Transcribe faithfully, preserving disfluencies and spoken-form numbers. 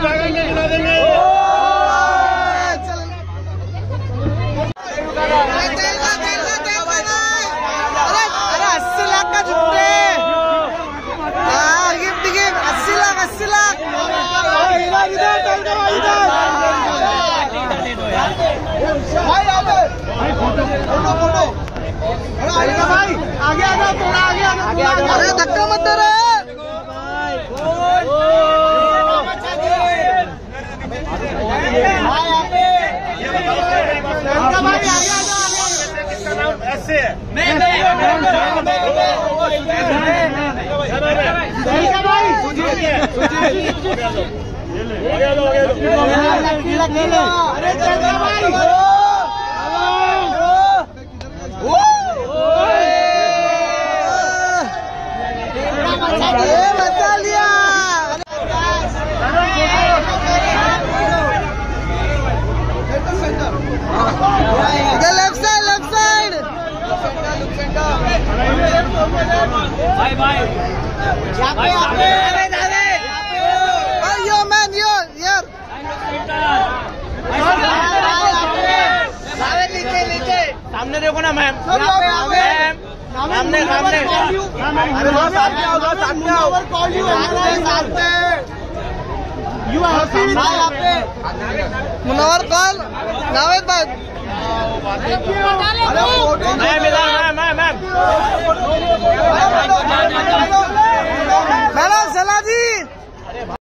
अरे अस्सी लाख का जुट्टे गिफ्ट गिफ्ट अस्सी लाख अस्सी लाख भाई आगे आगे थोड़ा आगे आगे अरे धक्का मत दे रहे ऐसे बचा लिया लेफ्ट साइड लेफ्ट साइड भाई भाई यो मैन यो यार नीचे नीचे सामने देखो ना मैम मैम सामने सामने मुनव्वर कौन नावेद भाई मैम मैम मैम मैडम सलाह जी